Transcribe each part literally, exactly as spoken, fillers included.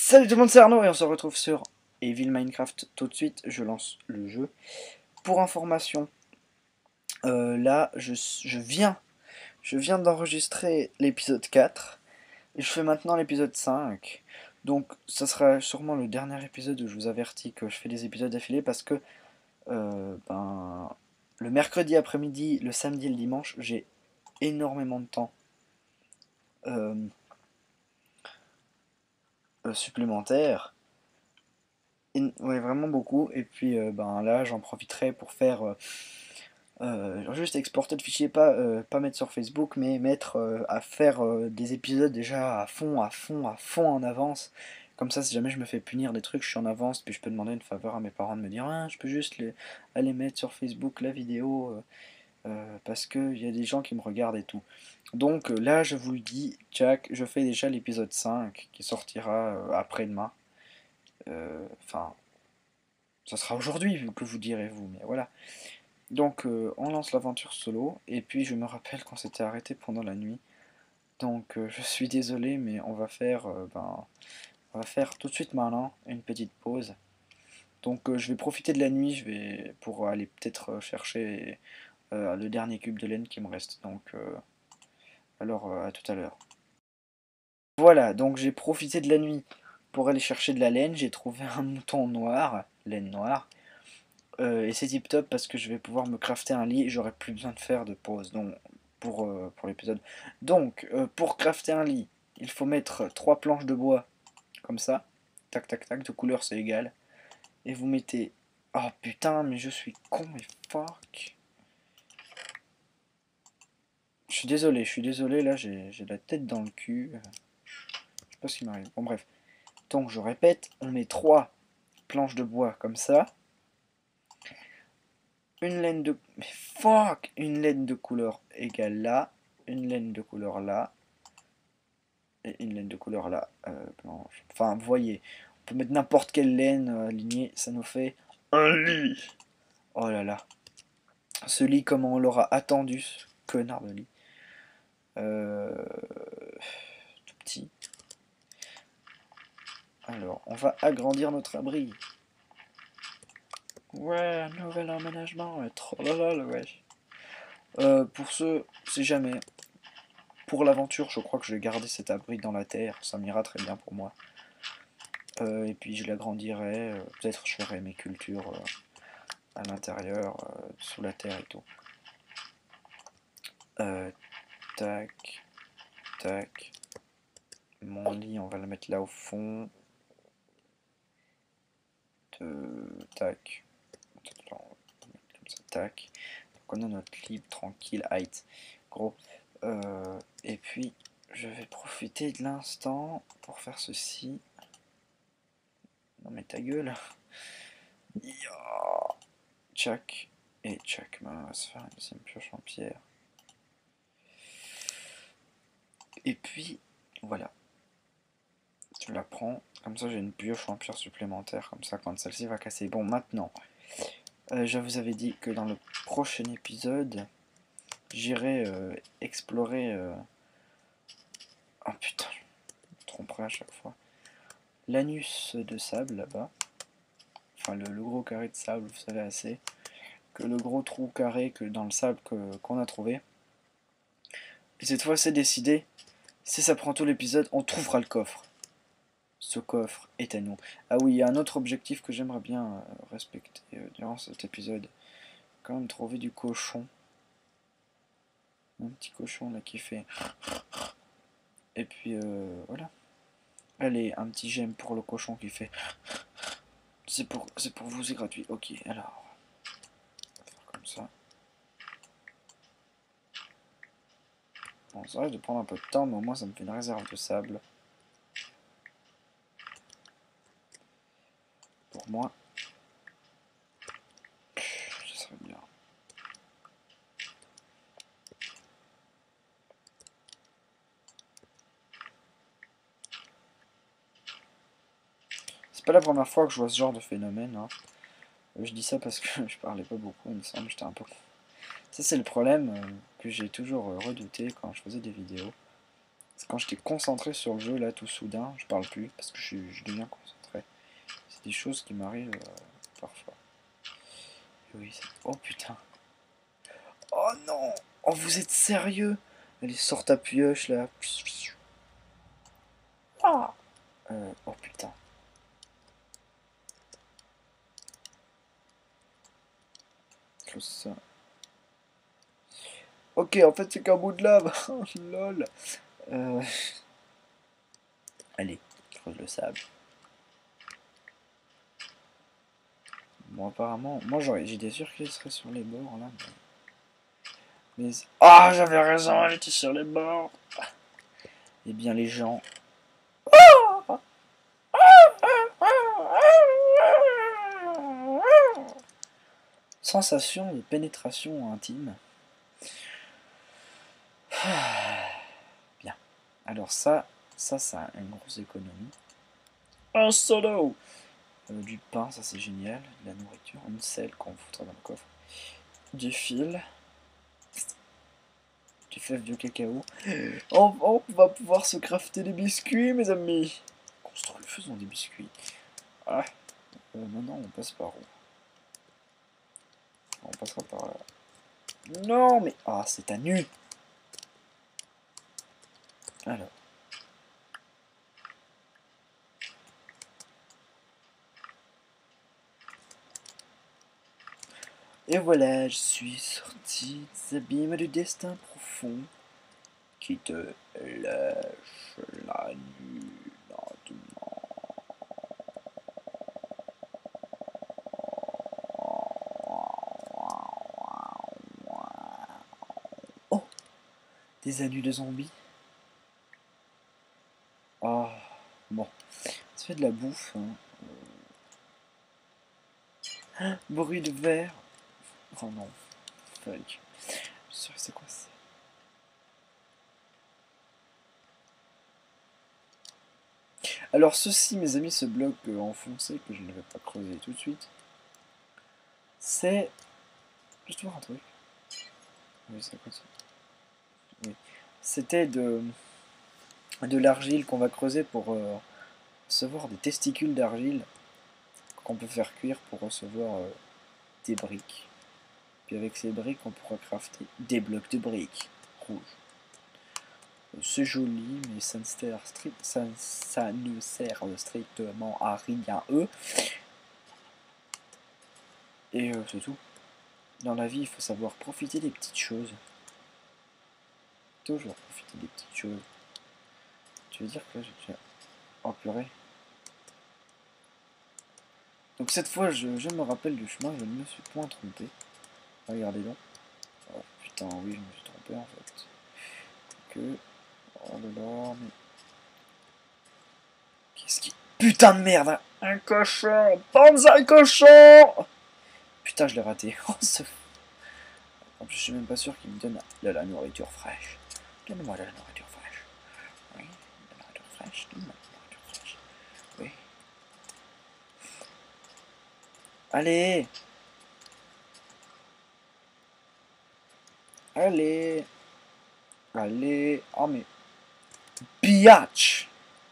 Salut tout le monde, c'est Arnaud et on se retrouve sur Evil Minecraft tout de suite. Je lance le jeu. Pour information, euh, là je, je viens, je viens d'enregistrer l'épisode quatre et je fais maintenant l'épisode cinq. Donc ça sera sûrement le dernier épisode où je vous avertis que je fais des épisodes d'affilée parce que euh, ben, le mercredi après-midi, le samedi et le dimanche, j'ai énormément de temps euh, euh, supplémentaire. Ouais, vraiment beaucoup. Et puis euh, ben là, j'en profiterai pour faire euh, euh, juste exporter le fichier, pas, euh, pas mettre sur Facebook, mais mettre euh, à faire euh, des épisodes déjà à fond, à fond, à fond en avance. Comme ça, si jamais je me fais punir des trucs, je suis en avance, puis je peux demander une faveur à mes parents de me dire ah, je peux juste les, aller mettre sur Facebook la vidéo euh, euh, parce qu'il y a des gens qui me regardent et tout. Donc euh, là, je vous le dis, Jack, je fais déjà l'épisode cinq qui sortira euh, après-demain. Euh, Enfin, ça sera aujourd'hui que vous direz vous, mais voilà. Donc euh, on lance l'aventure solo, et puis je me rappelle qu'on s'était arrêté pendant la nuit. Donc euh, je suis désolé, mais on va faire, euh, ben, on va faire tout de suite maintenant une petite pause. Donc euh, je vais profiter de la nuit, je vais pour aller peut-être chercher euh, le dernier cube de laine qui me reste. Donc euh, alors euh, à tout à l'heure. Voilà, donc j'ai profité de la nuit pour aller chercher de la laine. J'ai trouvé un mouton noir, laine noire. Euh, et c'est tip top parce que je vais pouvoir me crafter un lit et j'aurai plus besoin de faire de pause donc, pour, euh, pour l'épisode. Donc, euh, pour crafter un lit, il faut mettre trois planches de bois, comme ça. Tac, tac, tac, de couleur c'est égal. Et vous mettez... Oh putain, mais je suis con, mais fuck. Je suis désolé, je suis désolé, là j'ai la tête dans le cul. Je sais pas ce qui m'arrive. Bon bref. Donc je répète, on met trois planches de bois comme ça. Une laine de... Mais fuck! Une laine de couleur égale là. Une laine de couleur là. Et une laine de couleur là. Euh, blanche. Enfin, vous voyez. On peut mettre n'importe quelle laine euh, alignée. Ça nous fait un lit. Oh là là. Ce lit, comment on l'aura attendu. Ce connard de lit. Euh... Tout petit. Alors, on va agrandir notre abri. Ouais, un nouvel emménagement. Ouais, trop lol, ouais. Euh, pour ce, c'est jamais. Pour l'aventure, je crois que je vais garder cet abri dans la terre, ça m'ira très bien pour moi. Euh, et puis je l'agrandirai, euh, peut-être je ferai mes cultures euh, à l'intérieur, euh, sous la terre et tout. Euh, tac, tac. Mon lit, on va le mettre là au fond. De, tac. Comme ça, tac. Donc on a notre lit tranquille, height. Gros. Euh, et puis, je vais profiter de l'instant pour faire ceci. Non mais ta gueule. Tchac et tchac. Ben, on va se faire une deuxième pioche en pierre. Et puis, voilà. Tu la prends. Comme ça, j'ai une pioche en pierre supplémentaire. Comme ça, quand celle-ci va casser. Bon, maintenant, euh, je vous avais dit que dans le prochain épisode, j'irai euh, explorer... Euh... Oh putain, je me tromperai à chaque fois. L'anus de sable, là-bas. Enfin, le, le gros carré de sable, vous savez assez. Que le gros trou carré que dans le sable que, qu'on a trouvé. Et cette fois, c'est décidé. Si ça prend tout l'épisode, on trouvera le coffre. Ce coffre est à nous. Ah oui, il y a un autre objectif que j'aimerais bien euh, respecter euh, durant cet épisode. Quand même trouver du cochon. Un petit cochon là qui fait... Et puis euh, voilà. Allez, un petit j'aime pour le cochon qui fait... C'est pour, c'est pour vous, c'est gratuit. Ok, alors... On va faire comme ça. Bon, ça risque de prendre un peu de temps, mais au moins ça me fait une réserve de sable. Pour moi. Ça serait bien. C'est pas la première fois que je vois ce genre de phénomène. Hein. Je dis ça parce que je parlais pas beaucoup, il me semble, j'étais un peu con. Ça c'est le problème euh, que j'ai toujours euh, redouté quand je faisais des vidéos. C'est quand j'étais concentré sur le jeu, là, tout soudain, je parle plus parce que je, je deviens concentré. C'est des choses qui m'arrivent euh, parfois. Oui, oh putain. Oh non. Oh, vous êtes sérieux? Allez, sors ta pioche, là. Ah. Euh, oh putain. Close ça. Ok, en fait, c'est qu'un bout de lave. Lol. Euh... Allez, creuse le sable. Bon, apparemment, moi j'étais sûr qu'il serait sur les bords là. Mais. Ah, oh, j'avais raison, j'étais sur les bords. Eh bien, les gens. Sensation de pénétration intime. Bien. Alors, ça, ça, ça a une grosse économie. Un solo! Euh, du pain, ça c'est génial. De la nourriture, une selle qu'on foutra dans le coffre. Du fil. Du fève de cacao. On, on va pouvoir se crafter des biscuits, mes amis. Construire le faisons des biscuits. Ah. Euh, maintenant, on passe par où? On passera par là. Non, mais... Ah, c'est à nu. Alors. Et voilà, je suis sorti des abîmes du destin profond qui te lâche la nuit lentement. Oh, des anus de zombies. Oh, bon, ça fait de la bouffe. Hein. Ah, bruit de verre. Oh non, fuck. Je sais c'est quoi ça. Alors ceci, mes amis, ce bloc euh, enfoncé que je ne vais pas creuser tout de suite, c'est... Je dois voir un truc. Oui, c'est quoi ça? Oui. C'était de, de l'argile qu'on va creuser pour euh, recevoir des testicules d'argile qu'on peut faire cuire pour recevoir euh, des briques. Puis avec ces briques, on pourra crafter des blocs de briques rouges. C'est joli, mais ça ne sert, strict, ça, ça ne sert strictement à rien, eux. Et euh, c'est tout. Dans la vie, il faut savoir profiter des petites choses. Toujours profiter des petites choses. Tu veux dire que j'ai déjà... Oh purée. Donc cette fois, je, je me rappelle du chemin, je ne me suis point trompé. Regardez donc. Oh putain, oui, je me suis trompé en fait. Que... Oh là là, mais... Qu'est-ce qui... Putain de merde, hein. Un cochon. Panza cochon. Putain, je l'ai raté. Oh, ce... En plus, je suis même pas sûr qu'il me donne de la nourriture fraîche. Donne-moi de la nourriture fraîche. Oui, de la nourriture fraîche. Donne-moi de la nourriture fraîche. Oui. Allez. Allez. Allez. Oh, mais... Biatch.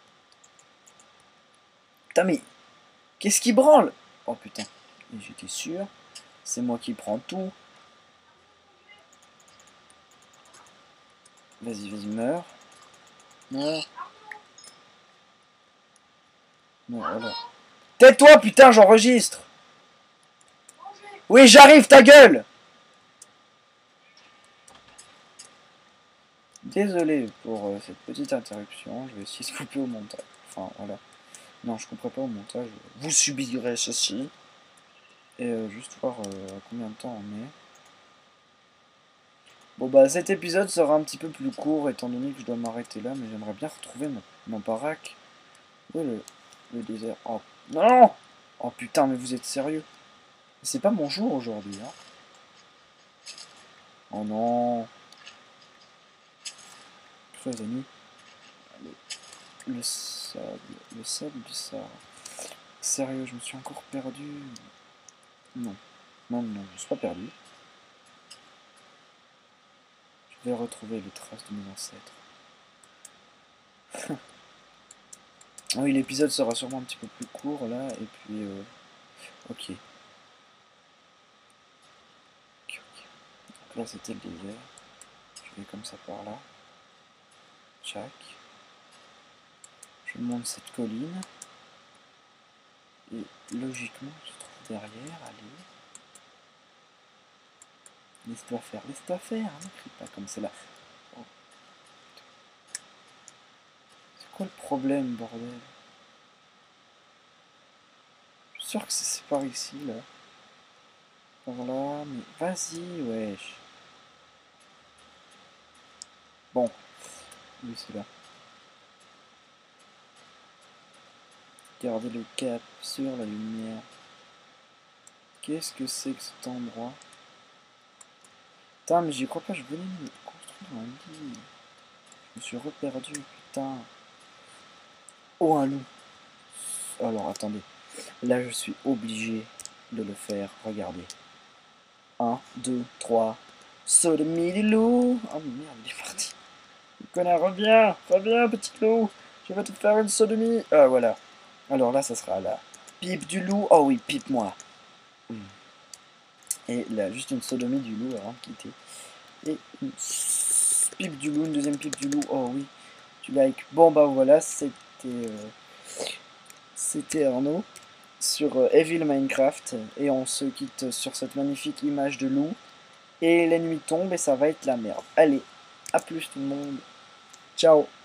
Putain, mais... Qu'est-ce qui branle? Oh, putain. J'étais sûr. C'est moi qui prends tout. Vas-y, vas-y, meurs. Meurs. Non, voilà. Tais-toi, putain, j'enregistre. Oui, j'arrive, ta gueule. Désolé pour euh, cette petite interruption. Je vais essayer de couper au montage. Enfin, voilà. Non, je couperai pas au montage. Vous subirez ceci. Et euh, juste voir euh, à combien de temps on est. Bon bah cet épisode sera un petit peu plus court étant donné que je dois m'arrêter là, mais j'aimerais bien retrouver mon, mon baraque. Où est le, le désert? Oh non! Oh putain, mais vous êtes sérieux? C'est pas mon jour aujourd'hui, hein? Oh non! Creuse à nu. Le, le sable, le sable du Sahara. Sérieux, je me suis encore perdu. Non, non, non, je suis pas perdu. Je vais retrouver les traces de mes ancêtres. Oui, l'épisode sera sûrement un petit peu plus court là, et puis... Euh... Ok. Ok, ok. Donc là c'était le désert. Je vais comme ça par là. Tchac. Je monte cette colline. Et logiquement, je se trouve derrière, allez. Laisse-toi faire, laisse-toi faire, hein, ne crie pas comme c'est là. Oh. C'est quoi le problème, bordel? Je suis sûr que c'est par ici, là. Par là, mais vas-y, wesh. Bon, oui, c'est là. Gardez le cap sur la lumière. Qu'est-ce que c'est que cet endroit? Putain, mais j'y crois pas, je venais de me construire un lit. Je me suis reperdu, putain. Oh, un loup. Alors, attendez. Là, je suis obligé de le faire. Regardez. un, deux, trois. Sodomie du loup. Oh merde, il est parti. Le connard, reviens. Reviens, petit loup. Je vais te faire une sodomie. Ah, voilà. Alors là, ça sera la pipe du loup. Oh oui, pipe-moi. Et là, juste une sodomie du loup avant de quitter. Et une pipe du loup, une deuxième pipe du loup. Oh oui, tu like. Bon bah voilà, c'était euh, c'était Arnaud sur euh, Evil Minecraft. Et on se quitte sur cette magnifique image de loup. Et la nuit tombe et ça va être la merde. Allez, à plus tout le monde. Ciao.